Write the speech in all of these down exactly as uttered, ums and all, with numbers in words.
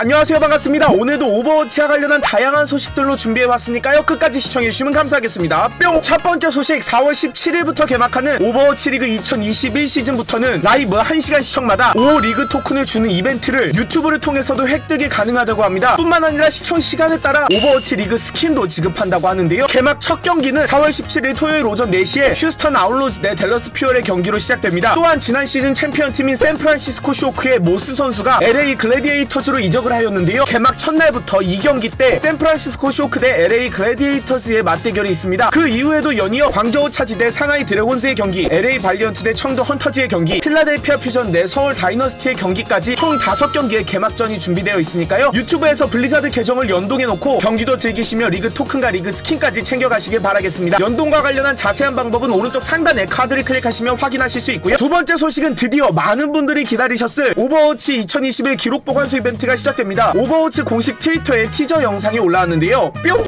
안녕하세요, 반갑습니다. 오늘도 오버워치와 관련한 다양한 소식들로 준비해봤으니까요, 끝까지 시청해주시면 감사하겠습니다. 뿅! 첫 번째 소식, 사월 십칠일부터 개막하는 오버워치 리그 이천이십일 시즌부터는 라이브 한 시간 시청마다 오 리그 토큰을 주는 이벤트를 유튜브를 통해서도 획득이 가능하다고 합니다. 뿐만 아니라 시청 시간에 따라 오버워치 리그 스킨도 지급한다고 하는데요. 개막 첫 경기는 사월 십칠일 토요일 오전 네 시에 휴스턴 아웃로즈 대 댈러스 퓨어의 경기로 시작됩니다. 또한 지난 시즌 챔피언팀인 샌프란시스코 쇼크의 모스 선수가 엘에이 글래디에이터즈로 이적을 하였는데요. 개막 첫날부터 이 경기 때 샌프란시스코 쇼크 대 엘에이 글래디에이터즈의 맞대결이 있습니다. 그 이후에도 연이어 광저우 차지 대 상하이 드래곤즈의 경기, 엘에이 발리언트 대 청도 헌터즈의 경기, 필라델피아 퓨전 대 서울 다이너스티의 경기까지 총 다섯 경기의 개막전이 준비되어 있으니까요. 유튜브에서 블리자드 계정을 연동해놓고 경기도 즐기시며 리그 토큰과 리그 스킨까지 챙겨가시길 바라겠습니다. 연동과 관련한 자세한 방법은 오른쪽 상단에 카드를 클릭하시면 확인하실 수 있고요. 두 번째 소식은 드디어 많은 분들이 기다리셨을 오버워치 이천이십일 기록 보관소 이벤트가 시작됩니다. 오버워치 공식 트위터에 티저 영상이 올라왔는데요. 뿅!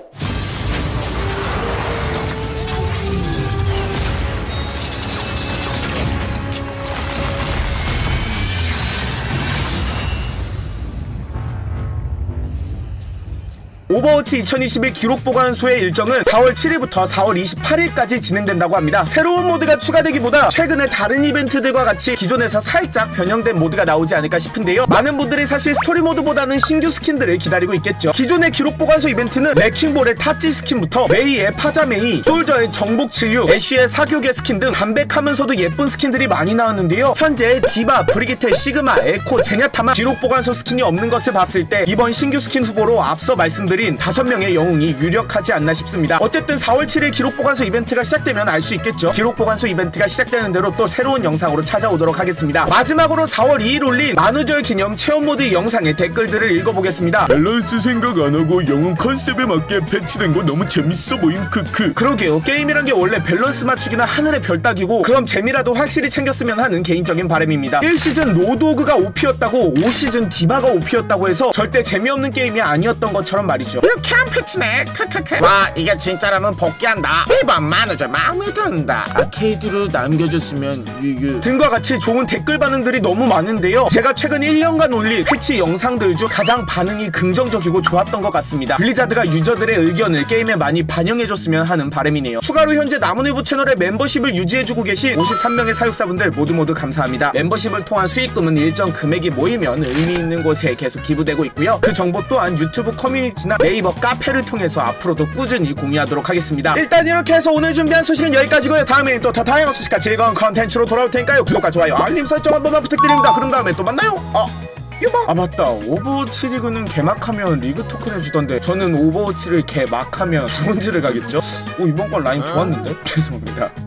오버워치 이천이십일 기록 보관소의 일정은 사월 칠일부터 사월 이십팔일까지 진행된다고 합니다. 새로운 모드가 추가되기보다 최근에 다른 이벤트들과 같이 기존에서 살짝 변형된 모드가 나오지 않을까 싶은데요. 많은 분들이 사실 스토리 모드보다는 신규 스킨들을 기다리고 있겠죠. 기존의 기록 보관소 이벤트는 레킹볼의 타찌 스킨부터 메이의 파자 메이, 솔저의 정복 칠류, 애쉬의 사교계 스킨 등 담백하면서도 예쁜 스킨들이 많이 나왔는데요. 현재 디바, 브리기테, 시그마, 에코, 제냐타만 기록 보관소 스킨이 없는 것을 봤을 때 이번 신규 스킨 후보로 앞서 말씀드린 다섯 명의 영웅이 유력하지 않나 싶습니다. 어쨌든 사월 칠일 기록 보관소 이벤트가 시작되면 알 수 있겠죠. 기록 보관소 이벤트가 시작되는 대로 또 새로운 영상으로 찾아오도록 하겠습니다. 마지막으로 사월 이일 올린 만우절 기념 체험 모드 영상의 댓글들을 읽어보겠습니다. 밸런스 생각 안하고 영웅 컨셉에 맞게 패치된 거 너무 재밌어 보임 크크. 그러게요. 게임이란 게 원래 밸런스 맞추기나 하늘의 별 따기고, 그럼 재미라도 확실히 챙겼으면 하는 개인적인 바람입니다. 일 시즌 로도그가 오피였다고 오 시즌 디바가 오피였다고 해서 절대 재미없는 게임이 아니었던 것처럼 말이죠. 이렇게 한 패치네. 크크크. 와, 이게 진짜라면 복귀한다. 이번 만우절 마음에 든다. 아케이드로 남겨줬으면 유유 등과 같이 좋은 댓글 반응들이 너무 많은데요. 제가 최근 일 년간 올린 패치 영상들 중 가장 반응이 긍정적이고 좋았던 것 같습니다. 블리자드가 유저들의 의견을 게임에 많이 반영해줬으면 하는 바람이네요. 추가로 현재 나무늘보 채널에 멤버십을 유지해주고 계신 오십삼 명의 사육사분들 모두 모두 감사합니다. 멤버십을 통한 수익금은 일정 금액이 모이면 의미있는 곳에 계속 기부되고 있고요. 그 정보 또한 유튜브 커뮤니티나 네이버 카페를 통해서 앞으로도 꾸준히 공유하도록 하겠습니다. 일단 이렇게 해서 오늘 준비한 소식은 여기까지고요. 다음에는 또 더 다양한 소식과 즐거운 컨텐츠로 돌아올 테니까요. 구독과 좋아요, 알림 설정 한 번만 부탁드립니다. 그럼 다음에 또 만나요. 아, 유바. 아 맞다, 오버워치 리그는 개막하면 리그 토큰을 주던데 저는 오버워치를 개막하면 브론즈를 가겠죠? 오, 이번 건 라인 좋았는데? 죄송합니다.